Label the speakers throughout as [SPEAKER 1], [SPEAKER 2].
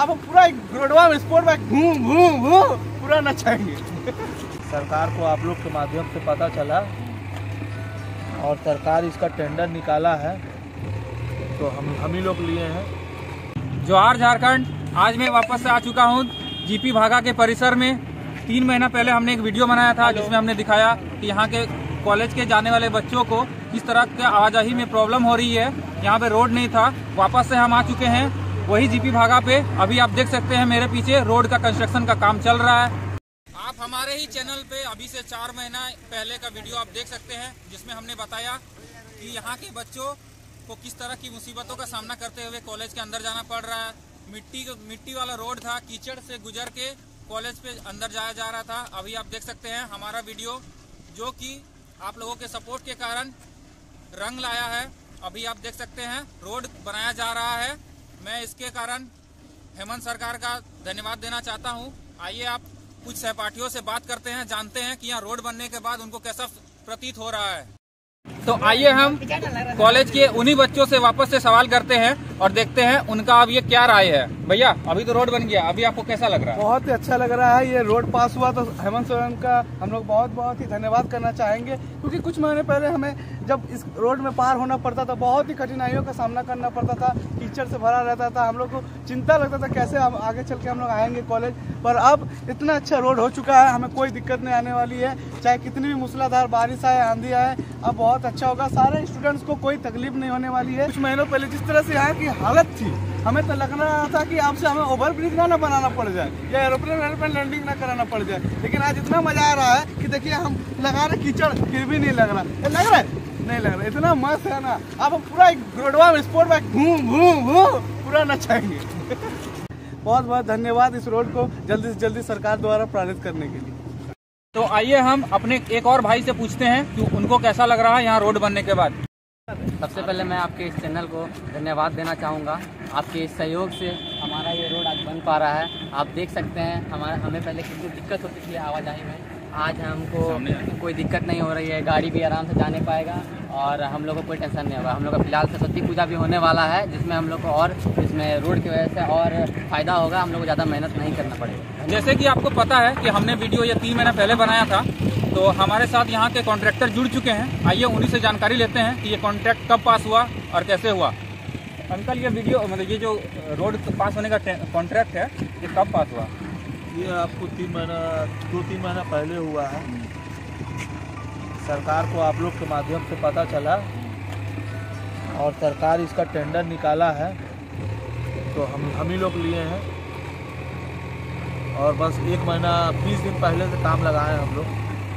[SPEAKER 1] आप पूरा रोडवा में स्पोर्ट बाइक घूम घूम घूम पूरा नचाएंगे। सरकार को आप लोग के माध्यम से पता चला और सरकार इसका टेंडर निकाला है, तो हम ही लोग लिए हैं।
[SPEAKER 2] जोहार झारखंड। आज मैं वापस से आ चुका हूँ जीपी भागा के परिसर में। 3 महीना पहले हमने एक वीडियो बनाया था जिसमें हमने दिखाया कि यहाँ के कॉलेज के जाने वाले बच्चों को किस तरह के आवाजाही में प्रॉब्लम हो रही है। यहाँ पे रोड नहीं था। वापस से हम आ चुके हैं वही जीपी भागा पे। अभी आप देख सकते हैं मेरे पीछे रोड का कंस्ट्रक्शन का काम चल रहा है। आप हमारे ही चैनल पे अभी से 4 महीना पहले का वीडियो आप देख सकते हैं जिसमें हमने बताया कि यहाँ के बच्चों को किस तरह की मुसीबतों का सामना करते हुए कॉलेज के अंदर जाना पड़ रहा है। मिट्टी वाला रोड था, कीचड़ से गुजर के कॉलेज पे अंदर जाया जा रहा था। अभी आप देख सकते हैं हमारा वीडियो जो कि आप लोगों के सपोर्ट के कारण रंग लाया है। अभी आप देख सकते हैं रोड बनाया जा रहा है। मैं इसके कारण हेमंत सरकार का धन्यवाद देना चाहता हूं। आइए आप कुछ सहपाठियों से बात करते हैं, जानते हैं कि यहाँ रोड बनने के बाद उनको कैसा प्रतीत हो रहा है। तो आइए हम कॉलेज के उन्हीं बच्चों से वापस से सवाल करते हैं और देखते हैं उनका अब ये क्या राय है। भैया अभी तो रोड बन गया, अभी आपको कैसा लग रहा है?
[SPEAKER 1] बहुत ही अच्छा लग रहा है। ये रोड पास हुआ तो हेमंत सोरेन का हम लोग बहुत ही धन्यवाद करना चाहेंगे, क्योंकि कुछ महीने पहले हमें जब इस रोड में पार होना पड़ता था बहुत ही कठिनाइयों का सामना करना पड़ता था। कीचड़ से भरा रहता था, हम लोग को चिंता लगता था कैसे हम आगे चल के हम लोग आएंगे कॉलेज। पर अब इतना अच्छा रोड हो चुका है, हमें कोई दिक्कत नहीं आने वाली है। चाहे कितनी भी मूसलाधार बारिश आए, आंधी आए, अब बहुत अच्छा होगा। सारे स्टूडेंट्स को कोई तकलीफ नहीं होने वाली है। कुछ महीनों पहले जिस तरह से यहाँ की हालत थी, हमें तो लग रहा था कि आपसे हमें ओवर ब्रिज ना बनाना पड़ जाए या एरोप्लेन लैंडिंग ना कराना पड़ जाए। लेकिन आज इतना मजा आ रहा है कि देखिए हम लगा रहे कीचड़ फिर भी नहीं लग रहा। लग रहा है नहीं लग रहा, इतना मस्त है ना। आप पूरा रोडवा में स्पोर्ट बाइक घूम घूम घूम पूरा नचाएंगे। बहुत बहुत धन्यवाद इस रोड को जल्दी से जल्दी सरकार द्वारा प्रारंभ करने के लिए।
[SPEAKER 2] तो आइए हम अपने एक और भाई से पूछते हैं कि उनको कैसा लग रहा है यहाँ रोड बनने के बाद।
[SPEAKER 3] सबसे पहले मैं आपके इस चैनल को धन्यवाद देना चाहूँगा। आपके इस सहयोग से हमारा ये रोड आज बन पा रहा है। आप देख सकते हैं हमें पहले कितनी दिक्कत होती थी आवाजाही में, आज हमको कोई दिक्कत नहीं हो रही है। गाड़ी भी आराम से जाने पाएगा और हम लोग को कोई टेंशन नहीं होगा। हम लोग का फिलहाल सरस्वती पूजा भी होने वाला है जिसमें हम लोग को और इसमें रोड की वजह से और फायदा होगा। हम लोग को ज़्यादा मेहनत नहीं करना पड़ेगा।
[SPEAKER 2] जैसे कि आपको पता है कि हमने वीडियो ये 3 महीना पहले बनाया था, तो हमारे साथ यहाँ के कॉन्ट्रैक्टर जुड़ चुके हैं। आइए उन्हीं से जानकारी लेते हैं कि ये कॉन्ट्रैक्ट कब पास हुआ और कैसे हुआ। अंकल ये वीडियो मतलब ये जो रोड पास होने का कॉन्ट्रैक्ट है ये कब पास हुआ?
[SPEAKER 1] ये आपको 2-3 महीना पहले हुआ है। सरकार को आप लोग के माध्यम से पता चला और सरकार इसका टेंडर निकाला है, तो हम ही लोग लिए हैं। और बस 1 महीना 20 दिन पहले से काम लगाए हम लोग।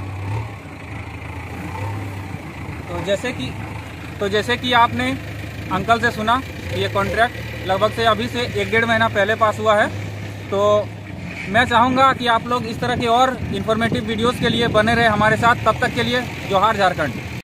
[SPEAKER 2] तो जैसे कि आपने अंकल से सुना कि ये कॉन्ट्रैक्ट लगभग से अभी से 1-1.5 महीना पहले पास हुआ है। तो मैं चाहूँगा कि आप लोग इस तरह के और इन्फॉर्मेटिव वीडियोस के लिए बने रहे हमारे साथ। तब तक के लिए जोहार झारखंड।